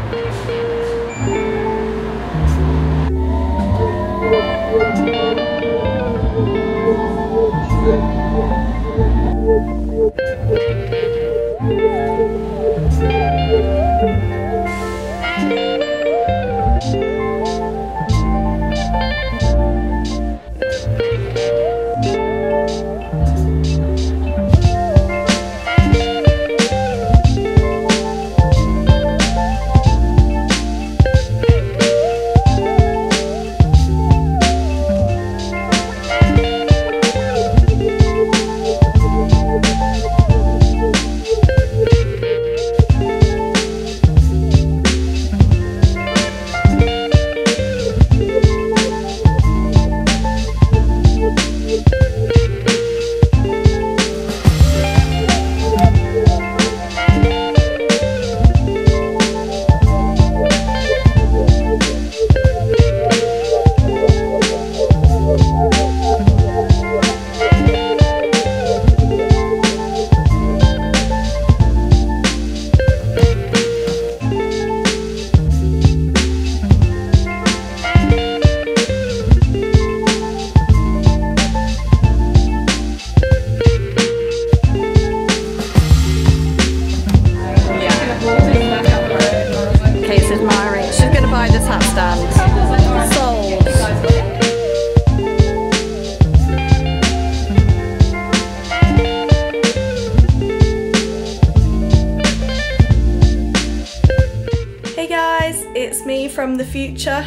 It's me from the future.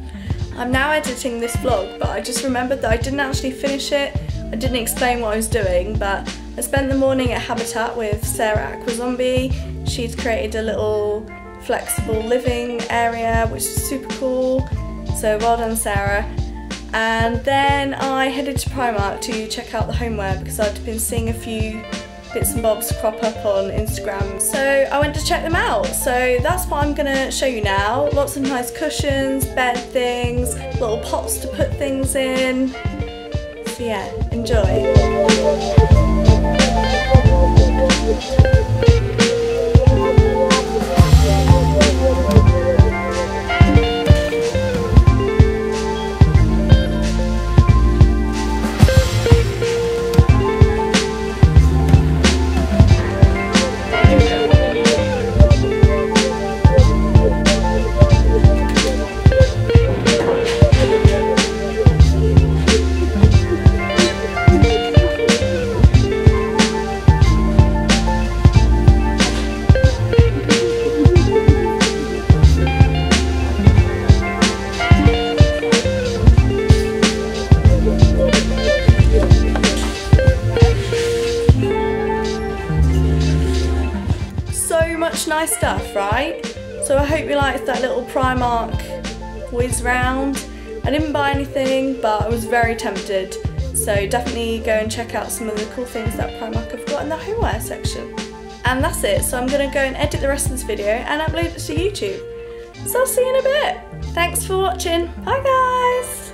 I'm now editing this vlog, but I just remembered that I didn't actually finish it. I didn't explain what I was doing, but I spent the morning at Habitat with Sarah Aquazombie. She's created a little flexible living area, which is super cool. So well done, Sarah. And then I headed to Primark to check out the homeware because I'd been seeing a few bits and bobs crop up on Instagram. So I went to check them out. So that's what I'm gonna show you now. Lots of nice cushions, bed things, little pots to put things in. So yeah, enjoy. Nice stuff, right? So I hope you liked that little Primark whiz round. I didn't buy anything, but I was very tempted. So definitely go and check out some of the cool things that Primark have got in the homeware section. And that's it. So I'm gonna go and edit the rest of this video and upload it to YouTube. So I'll see you in a bit. Thanks for watching. Bye guys.